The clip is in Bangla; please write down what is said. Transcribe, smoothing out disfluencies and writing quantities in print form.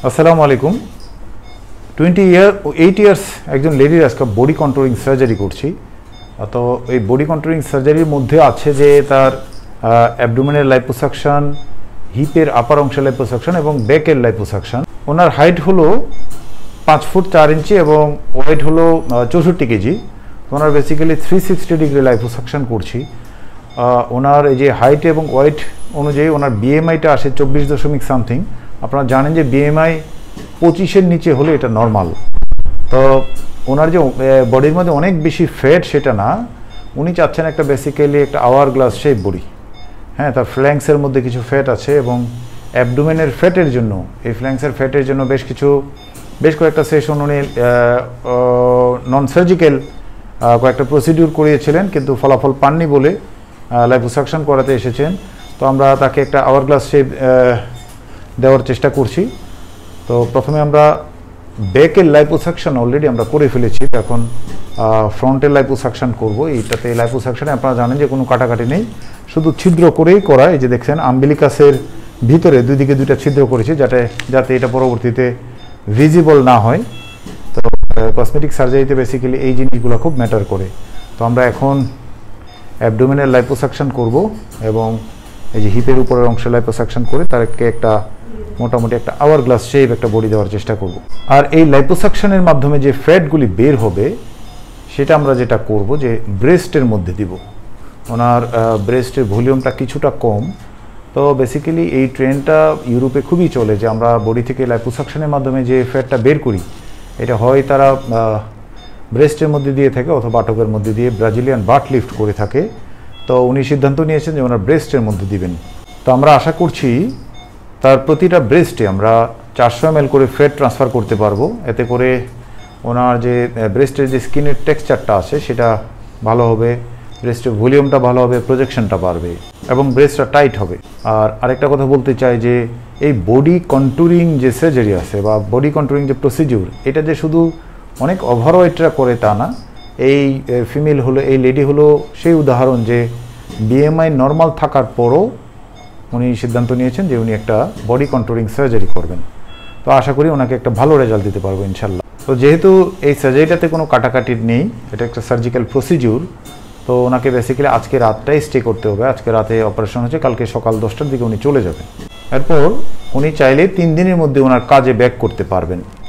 আসসালামু আলাইকুম। 8 ইয়ার্স একজন লেডির আজকে বডি কন্ট্রোলিং সার্জারি করছি। তো এই বডি কন্ট্রোলিং সার্জারির মধ্যে আছে যে তার অ্যাবডোমেনের লাইপোসাকশন, হিপের আপার অংশের লাইপোসাকশন এবং ব্যাকের লাইপোসাকশন। ওনার হাইট হলো 5 ফুট 4 ইঞ্চি এবং ওয়েট হলো 64 কেজি। ওনার বেসিক্যালি 360 ডিগ্রি লাইপোসাকশন করছি। ওনার এই যে হাইট এবং ওয়েট অনুযায়ী ওনার বিএমআইটা আসে 24 সামথিং। আপনারা জানেন যে বিএমআই 25-এর নিচে হলে এটা নর্মাল। তো ওনার যে বডির মধ্যে অনেক বেশি ফ্যাট সেটা না, উনি চাচ্ছেন একটা বেসিক্যালি একটা আওয়ার গ্লাস শেপ বডি। হ্যাঁ, তার ফ্ল্যাঙ্কসের মধ্যে কিছু ফ্যাট আছে এবং অ্যাবডোমেনের ফ্যাটের জন্য, এই ফ্ল্যাঙ্কসের ফ্যাটের জন্য বেশ কয়েকটা সেশন উনি নন সার্জিক্যাল কয়েকটা প্রসিডিউর করিয়েছিলেন, কিন্তু ফলাফল পাননি বলে লাইপোসাকশন করাতে এসেছেন। তো আমরা তাকে একটা আওয়ার গ্লাস শেপ দেওয়ার চেষ্টা করছি। তো প্রথমে আমরা ব্যাকের লাইপোসাকশন অলরেডি আমরা করে ফেলেছি, এখন ফ্রন্টের লাইপোসাকশন করব। এইটাতে লাইপোসাকশনে আপনারা জানেন যে কোনো কাটাকাটি নেই, শুধু ছিদ্র করেই করা। এই যে দেখছেন আম্বিলিকাসের ভিতরে দুই দিকে দুইটা ছিদ্র করেছি যাতে এটা পরবর্তীতে ভিজিবল না হয়। তো কসমেটিক সার্জারিতে বেসিক্যালি এই জিনিসগুলো খুব ম্যাটার করে। তো আমরা এখন অ্যাবডোমেনের লাইপোসাকশন করব এবং এই যে হিপের উপরের অংশে লাইপোসাকশন করে তারকে একটা মোটামুটি একটা আওয়ার গ্লাস শেপ একটা বডি দেওয়ার চেষ্টা করব। আর এই লাইপোসাকশনের মাধ্যমে যে ফ্যাটগুলি বের হবে সেটা আমরা যেটা করব যে ব্রেস্টের মধ্যে দিব। ওনার ব্রেস্টের ভলিউমটা কিছুটা কম। তো বেসিক্যালি এই ট্রেন্ডটা ইউরোপে খুবই চলে যে আমরা বডি থেকে লাইপোসাকশনের মাধ্যমে যে ফ্যাটটা বের করি এটা হয় তারা ব্রেস্টের মধ্যে দিয়ে থাকে অথবা বাটকের মধ্যে দিয়ে ব্রাজিলিয়ান বাট লিফট করে থাকে। তো উনি সিদ্ধান্ত নিয়েছেন যে ওনার ব্রেস্টের মধ্যে দিবেন। তো আমরা আশা করছি তার প্রতিটা ব্রেস্টে আমরা 400 ml করে ফ্যাট ট্রান্সফার করতে পারবো। এতে করে ওনার যে ব্রেস্টের যে স্কিনের টেক্সচারটা আছে সেটা ভালো হবে, ব্রেস্টের ভলিউমটা ভালো হবে, প্রজেকশনটা বাড়বে এবং ব্রেস্টটা টাইট হবে। আর আরেকটা কথা বলতে চাই যে এই বডি কন্ট্যুরিং যে সার্জারি আছে বা বডি কন্ট্যুরিং যে প্রসিডিউর, এটা যে শুধু অনেক ওভারওয়েটরা করে তা না। এই ফিমেল হলো, এই লেডি হলো সেই উদাহরণ যে বিএমআই নর্মাল থাকার পরও উনি সিদ্ধান্ত নিয়েছেন যে উনি একটা বডি কন্ট্রোলিং সার্জারি করবেন। তো আশা করি ওনাকে একটা ভালো রেজাল্ট দিতে পারবো ইনশাল্লাহ। তো যেহেতু এই সার্জারিটাতে কোনো কাটাকাটি নেই, এটা একটা সার্জিক্যাল প্রসিডিউর, তো ওনাকে বেসিক্যালি আজকে রাতটাই স্টে করতে হবে। আজকে রাতে অপারেশন হচ্ছে, কালকে সকাল 10টার দিকে উনি চলে যাবেন। এরপর উনি চাইলে 3 দিনের মধ্যে ওনার কাজে ব্যাক করতে পারবেন।